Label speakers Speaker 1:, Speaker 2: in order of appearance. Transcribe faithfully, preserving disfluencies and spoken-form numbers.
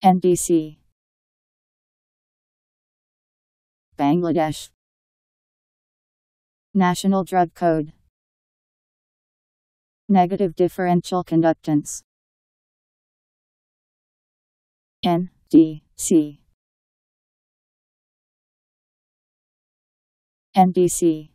Speaker 1: N D C Bangladesh National Drug Code Negative differential conductance N D C N D C